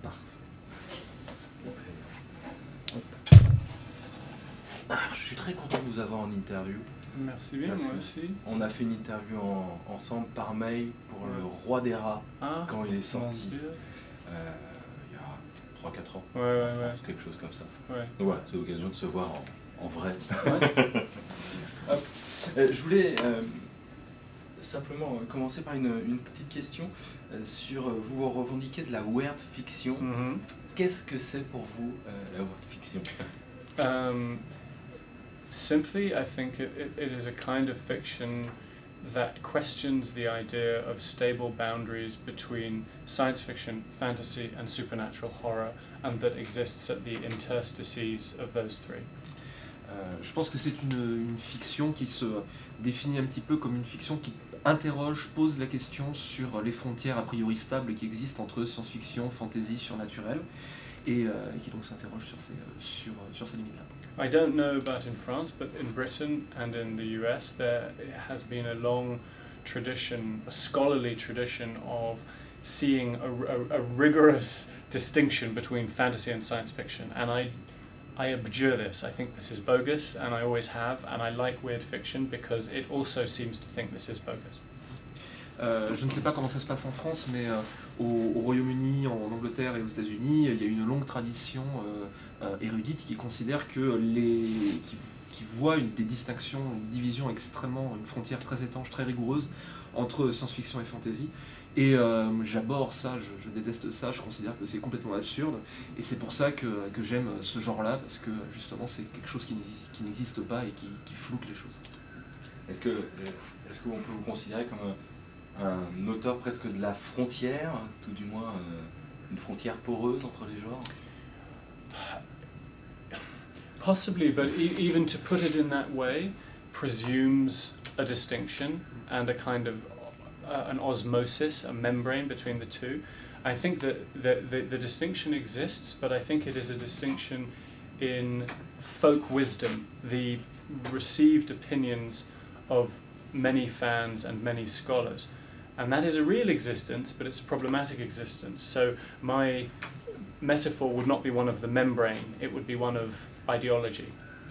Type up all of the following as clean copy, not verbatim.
Parfait. Je suis très content de vous avoir en interview. Merci bien, moi aussi. On a fait une interview ensemble par mail pour le Roi des Rats quand il est sorti. Il y a 3-4 ans. Quelque chose comme ça. Donc voilà, c'est l'occasion de se voir en vrai. Je voulais simplement commencer par une petite question sur vous revendiquez de la weird fiction. Qu'est-ce que c'est pour vous la weird fiction? Simply, I think it is a kind of fiction that questions the idea of stable boundaries between science fiction, fantasy and supernatural horror, and that exists at the interstices of those three. Je pense que c'est une fiction qui se définit un petit peu comme une fiction qui interroge, pose la question sur les frontières a priori stables qui existent entre science-fiction, fantasy, surnaturel, et qui donc s'interroge sur ces limites-là. I don't know about in France, but in Britain and in the US there has been a long tradition, a scholarly tradition of seeing a rigorous distinction between fantasy and science fiction, and I abjure this. I think this is bogus, and I always have, and I like weird fiction because it also seems to think this is bogus. Je ne sais pas comment ça se passe en France, mais au Royaume-Uni, en Angleterre et aux États-Unis, il y a une longue tradition érudite qui considère que qui voit des distinctions, une division extrêmement, une frontière très étanche, très rigoureuse entre science-fiction et fantasy. Et j'abhorre ça, je déteste ça, je considère que c'est complètement absurde. Et c'est pour ça que j'aime ce genre-là, parce que justement c'est quelque chose qui n'existe pas et qui floute les choses. Est-ce qu'on peut vous considérer comme un auteur presque de la frontière, tout du moins une frontière poreuse entre les genres? Possibly, but even to put it in that way presumes a distinction and a kind of an osmosis, a membrane between the two. I think that the distinction exists, but I think it is a distinction in folk wisdom, the received opinions of many fans and many scholars. And that is a real existence, but it's a problematic existence. So my metaphor would not be one of the membrane, it would be one of ideology.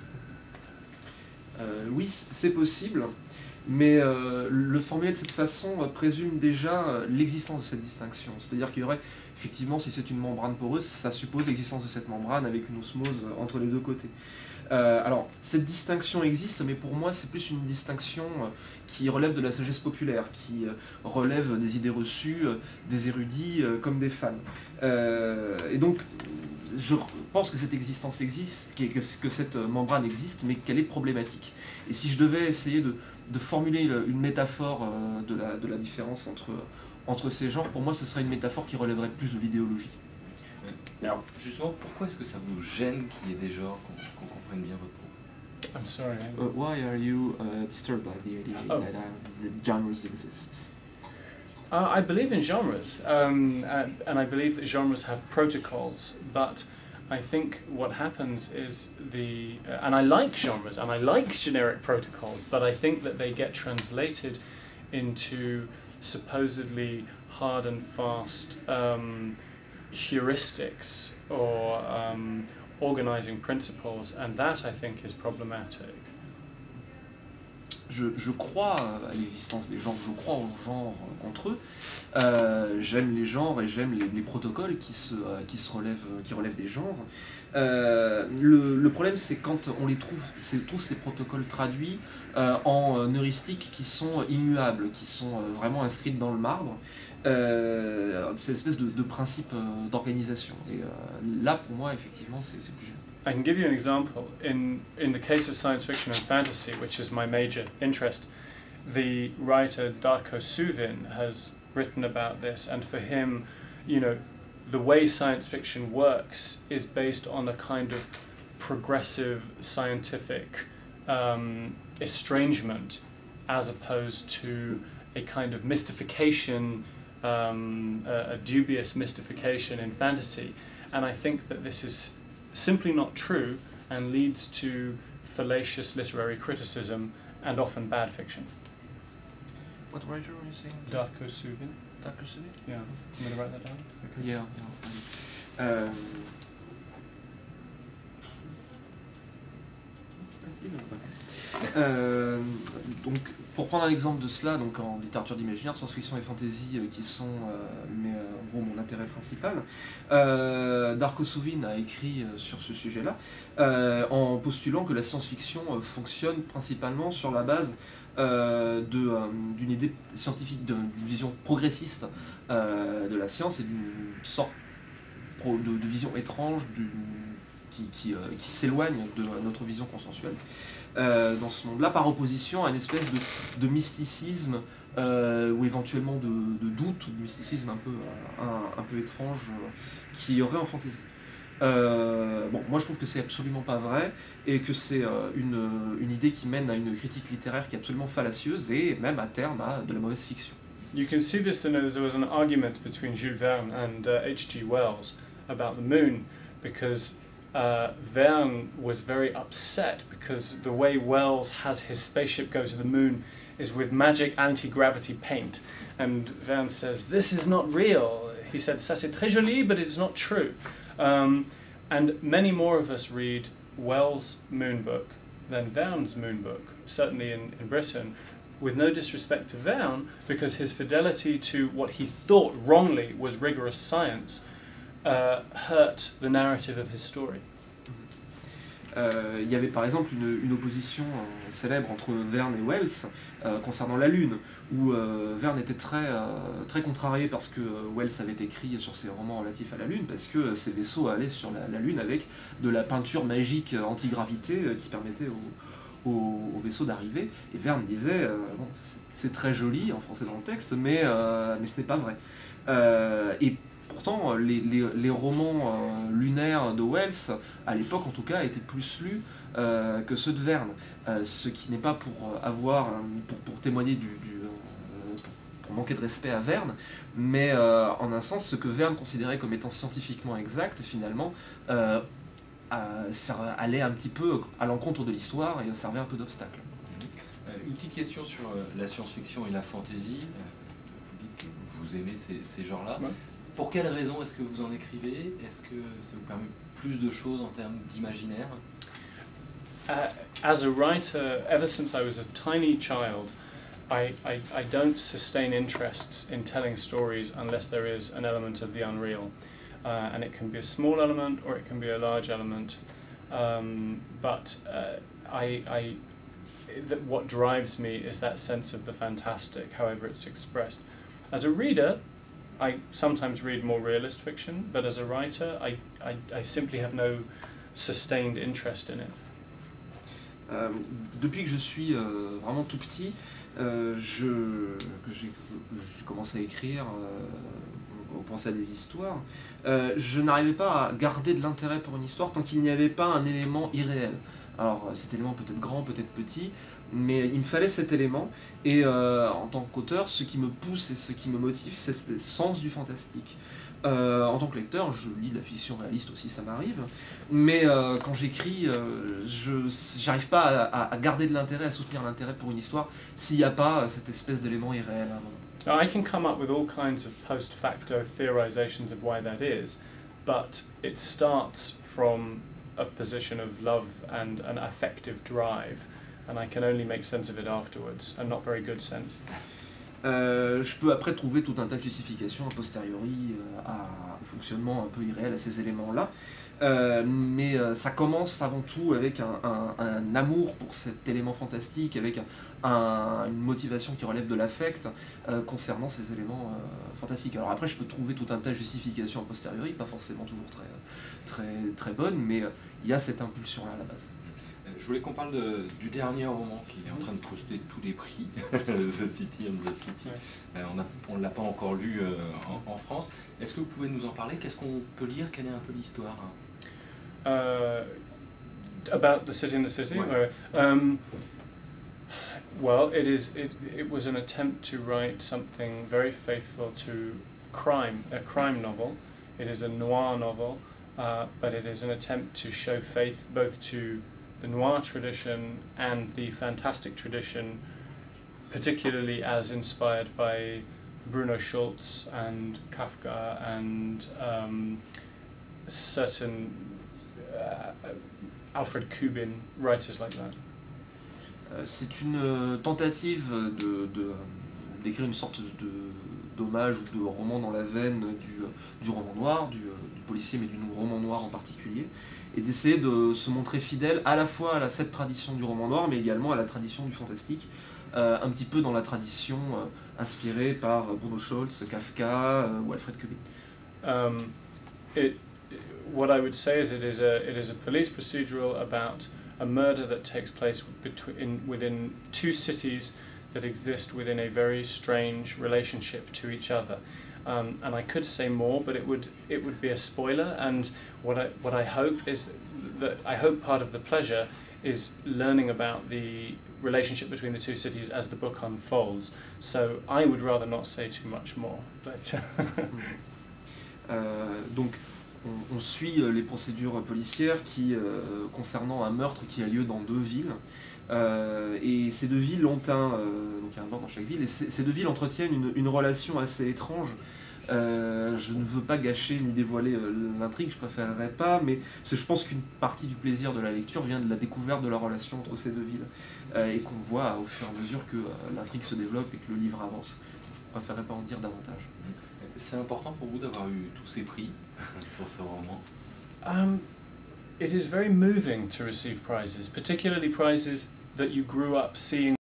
Oui, c'est possible, mais le formuler de cette façon présume déjà l'existence de cette distinction. C'est-à-dire qu'il y aurait, effectivement, si c'est une membrane poreuse, ça suppose l'existence de cette membrane avec une osmose entre les deux côtés. Alors, cette distinction existe, mais pour moi, c'est plus une distinction qui relève de la sagesse populaire, qui relève des idées reçues, des érudits comme des fans. Et donc, je pense que cette existence existe, que cette membrane existe, mais qu'elle est problématique. Et si je devais essayer de formuler une métaphore de la différence entre ces genres, pour moi, ce serait une métaphore qui relèverait plus de l'idéologie. Alors, justement, pourquoi est-ce que ça vous gêne qu'il y ait des genres, qu'on comprenne bien votre propos? I'm sorry. Why are you disturbed by the idea that the genres exist? I believe in genres, and I believe that genres have protocols, but I think what happens is and I like genres, and I like generic protocols, but I think that they get translated into supposedly hard and fast heuristics or organizing principles, and that I think is problematic. Je crois à l'existence des genres, je crois aux genres entre eux. J'aime les genres et j'aime les protocoles qui relèvent des genres. Le problème, c'est quand on trouve ces protocoles traduits en heuristiques qui sont immuables, qui sont vraiment inscrites dans le marbre. Cette espèce de principe d'organisation. Et là, pour moi, effectivement, c'est plus gênant. I can give you an example. In the case of science fiction and fantasy, which is my major interest, the writer Darko Suvin has written about this, and for him, the way science fiction works is based on a kind of progressive scientific estrangement, as opposed to a kind of mystification, a dubious mystification in fantasy. And I think that this is simply not true and leads to fallacious literary criticism and often bad fiction. What writer were you saying? Darko Suvin. Darko Suvin? Yeah. I'm going to write that down. Okay. Yeah. Donc, pour prendre un exemple de cela, donc en littérature d'imaginaire, science-fiction et fantasy qui sont en gros mon intérêt principal, Darko Suvin a écrit sur ce sujet-là en postulant que la science-fiction fonctionne principalement sur la base d'une idée scientifique, d'une vision progressiste de la science et d'une sorte de vision étrange qui s'éloigne de notre vision consensuelle dans ce monde-là, par opposition à une espèce de mysticisme ou éventuellement de doute, ou de mysticisme un peu étrange qu'il y aurait en fantasy. Bon, moi je trouve que c'est absolument pas vrai et que c'est une idée qui mène à une critique littéraire qui est absolument fallacieuse et même à terme à de la mauvaise fiction. You can see this in there was an argument between Jules Verne and H.G. Wells about the moon, because Verne was very upset because the way Wells has his spaceship go to the moon is with magic anti-gravity paint, and Verne says, "This is not real." He said, "Ça c'est très joli, but it's not true." And many more of us read Wells' moon book than Verne's moon book, certainly in Britain, with no disrespect to Verne, because his fidelity to what he thought wrongly was rigorous science hurt the narrative of his story. Il y avait par exemple une opposition célèbre entre Verne et Wells concernant la Lune, où Verne était très contrarié parce que Wells avait écrit sur ses romans relatifs à la Lune, parce que ces vaisseaux allaient sur la Lune avec de la peinture magique anti-gravité qui permettait aux vaisseaux d'arriver. Et Verne disait bon, c'est très joli en français dans le texte, mais ce n'est pas vrai. Et pourtant, les romans lunaires de Wells, à l'époque en tout cas, étaient plus lus que ceux de Verne. Ce qui n'est pas pour témoigner pour manquer de respect à Verne, mais en un sens, ce que Verne considérait comme étant scientifiquement exact, finalement, ça allait un petit peu à l'encontre de l'histoire et servait un peu d'obstacle. Une petite question sur la science-fiction et la fantasy. Vous dites que vous aimez ces genres-là. Ouais. Pour quelles raisons est-ce que vous en écrivez? Est-ce que ça vous permet plus de choses en termes d'imaginaire? As a writer, ever since I was a tiny child, I don't sustain interests in telling stories unless there is an element of the unreal. And it can be a small element or it can be a large element. But what drives me is that sense of the fantastic, however it's expressed. As a reader, I sometimes read more realist fiction, but as a writer, I simply have no sustained interest in it. Depuis que je suis vraiment tout petit, que j'ai commencé à écrire, penser à des histoires, je n'arrivais pas à garder de l'intérêt pour une histoire tant qu'il n'y avait pas un élément irréel. Alors cet élément peut être grand, peut être petit, mais il me fallait cet élément, et en tant qu'auteur, ce qui me pousse et ce qui me motive, c'est ce sens du fantastique. En tant que lecteur, je lis de la fiction réaliste aussi, ça m'arrive, mais quand j'écris, j'arrive pas à garder de l'intérêt, à soutenir l'intérêt pour une histoire, s'il n'y a pas cette espèce d'élément irréel. Now, I can come up with all kinds of post-facto theorizations of why that is, but it starts from a position of love and an affective drive, and I can only make sense of it afterwards, and not very good sense. Je peux après trouver tout un tas de justifications a posteriori au fonctionnement un peu irréel à ces éléments-là, mais ça commence avant tout avec un amour pour cet élément fantastique, avec une motivation qui relève de l'affect concernant ces éléments fantastiques. Alors après, je peux trouver tout un tas de justifications a posteriori, pas forcément toujours très bonnes, mais il y a cette impulsion-là à la base. Je voulais qu'on parle du dernier roman qui est en train de truster tous les prix, The City on the City. On ne l'a pas encore lu en France. Est-ce que vous pouvez nous en parler? Qu'est-ce qu'on peut lire? Quelle est un peu l'histoire? About The City on the City? Ouais. Well, it was an attempt to write something very faithful to a crime novel. It is a noir novel, but it is an attempt to show faith both to the noir tradition and the fantastic tradition, particularly as inspired by Bruno Schulz and Kafka and certain Alfred Kubin, writers like that. C'est une tentative d'écrire une sorte d'hommage ou de roman dans la veine du roman noir, du policier, mais du roman noir en particulier, et d'essayer de se montrer fidèle à la fois à cette tradition du roman noir, mais également à la tradition du fantastique, un petit peu dans la tradition inspirée par Bruno Scholz, Kafka ou Alfred Kubin. What I would say is it is a police procedural about a murder that takes place within two cities that exist within a very strange relationship to each other. And I could say more, but it would be a spoiler. And what I hope is that part of the pleasure is learning about the relationship between the two cities as the book unfolds. So I would rather not say too much more. But donc on suit les procédures policières concernant un meurtre qui a lieu dans deux villes. Et ces deux villes ont donc il y a un meurtre dans chaque ville, et ces deux villes entretiennent une relation assez étrange. Je ne veux pas gâcher ni dévoiler l'intrigue, je préférerais pas, mais je pense qu'une partie du plaisir de la lecture vient de la découverte de la relation entre ces deux villes, et qu'on voit au fur et à mesure que l'intrigue se développe et que le livre avance. Je préférerais pas en dire davantage. C'est important pour vous d'avoir eu tous ces prix pour ce roman? It is very moving to receive prizes, particularly prizes that you grew up seeing